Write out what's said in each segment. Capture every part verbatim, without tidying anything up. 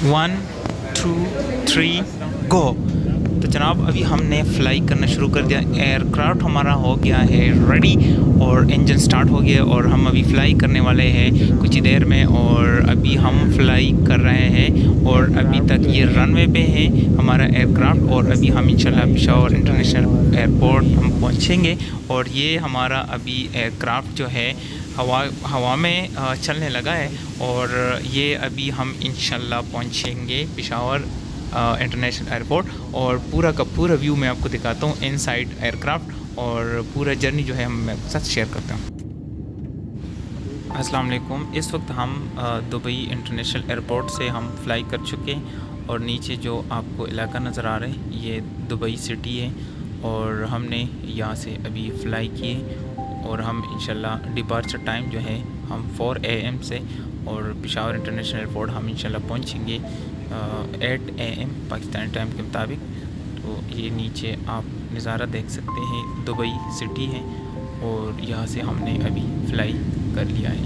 One two three go. तो जनाब अभी हमने फ़्लाई करना शुरू कर दिया। एयरक्राफ्ट हमारा हो गया है रेडी और इंजन स्टार्ट हो गया और हम अभी फ़्लाई करने वाले हैं कुछ ही देर में। और अभी हम फ़्लाई कर रहे हैं और अभी तक ये रनवे पे है हमारा एयरक्राफ्ट। और अभी हम इंशाल्लाह पेशावर इंटरनेशनल एयरपोर्ट हम पहुंचेंगे। और ये हमारा अभी एयरक्राफ्ट जो है हवा हवा में चलने लगा है और ये अभी हम इंशाल्लाह पहुंचेंगे पेशावर इंटरनेशनल एयरपोर्ट। और पूरा का पूरा व्यू मैं आपको दिखाता हूँ इनसाइड एयरक्राफ्ट और पूरा जर्नी जो है हम मैं आपके साथ शेयर करता हूँ। अस्सलाम वालेकुम। इस वक्त हम दुबई इंटरनेशनल एयरपोर्ट से हम फ़्लाई कर चुके हैं और नीचे जो आपको इलाका नज़र आ रहा है ये दुबई सिटी है और हमने यहाँ से अभी फ़्लाई किए और हम इंशाल्लाह डिपार्चर टाइम जो है हम फोर ए एम से और पेशावर इंटरनेशनल एयरपोर्ट हम इंशाल्लाह पहुँचेंगे eight A M Pakistani time के मुताबिक। तो ये नीचे आप नज़ारा देख सकते हैं, दुबई सिटी है और यहाँ से हमने अभी फ़्लाई कर लिया है।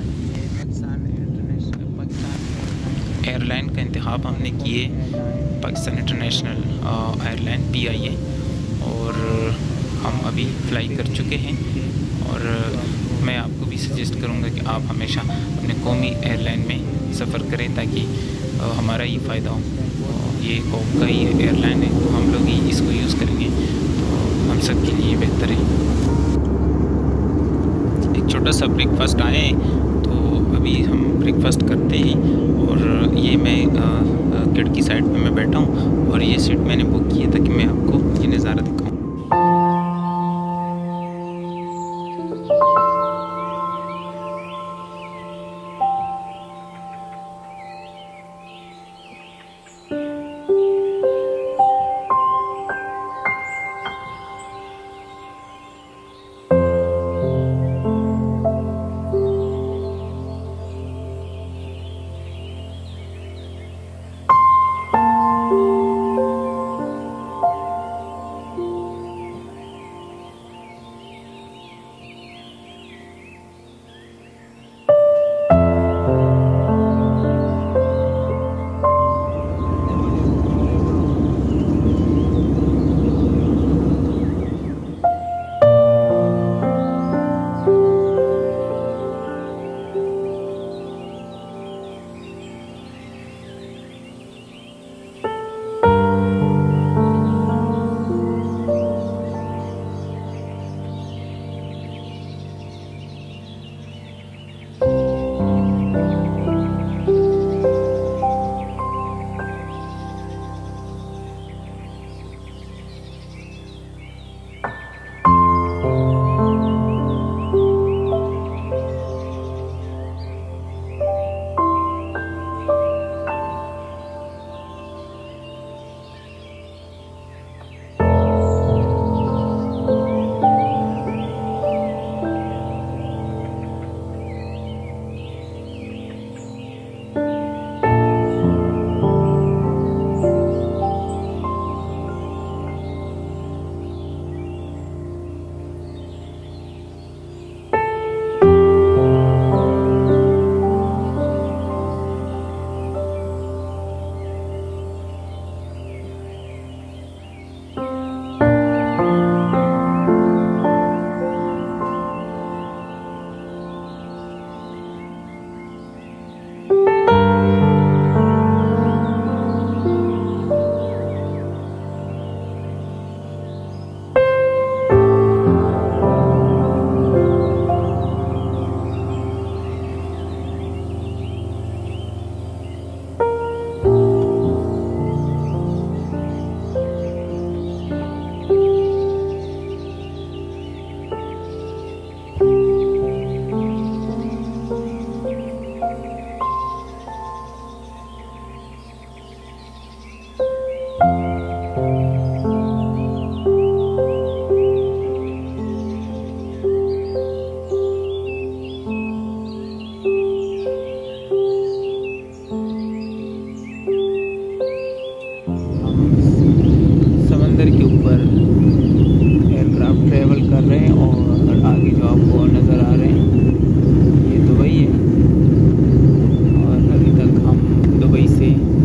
एयरलाइन का इंतखाब हमने किए Pakistan International Airline P I A और हम अभी फ़्लाई कर चुके हैं। और मैं आपको भी सजेस्ट करूंगा कि आप हमेशा अपने कौमी एयरलाइन में सफ़र करें ताकि हमारा ही फ़ायदा हो। तो ये कौम का ही एयरलाइन है तो हम लोग ही इसको यूज़ करेंगे तो हम सब के लिए बेहतर है। एक छोटा सा ब्रेकफास्ट आए तो अभी हम ब्रेकफास्ट करते हैं। और ये मैं खिड़की साइड पे मैं बैठा हूँ और ये सीट मैंने बुक की है ताकि मैं आपको ये नज़ारा दिखाऊँ। से